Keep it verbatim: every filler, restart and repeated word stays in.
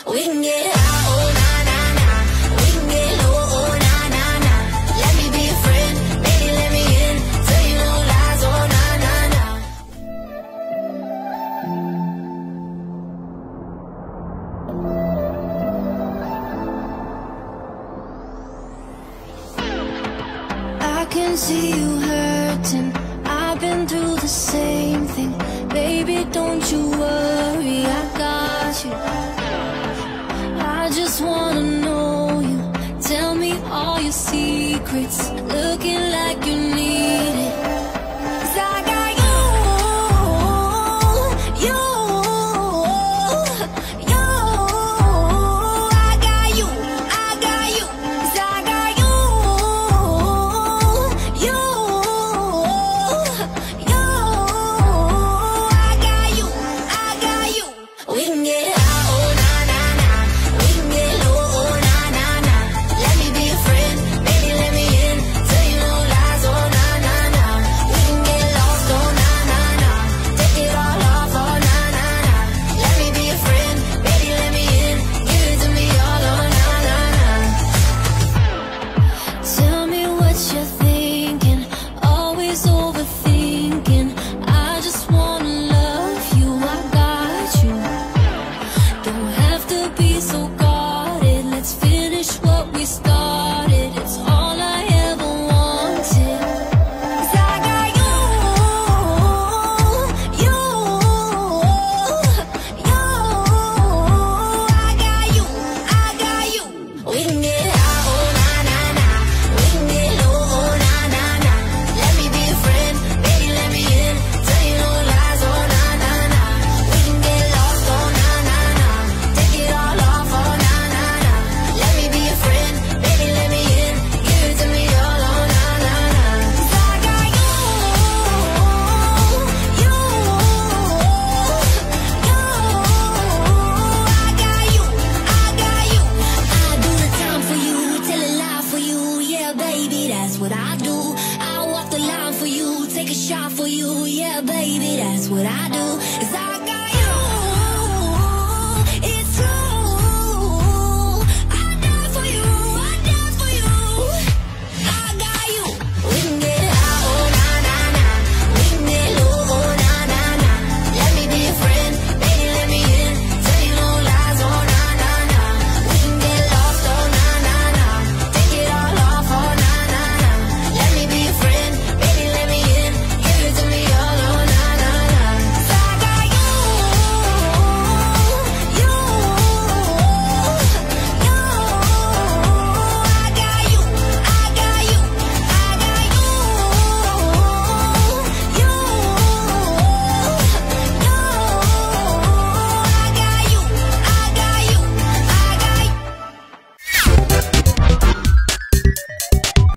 We can get high, oh nah nah nah. We can get low, oh nah nah nah. Let me be a friend, baby, let me in. Tell you no lies, oh nah nah nah. I can see you hurting. I've been through the same thing. Baby, don't you worry, I got you. I just wanna know you. Tell me all your secrets. Looking like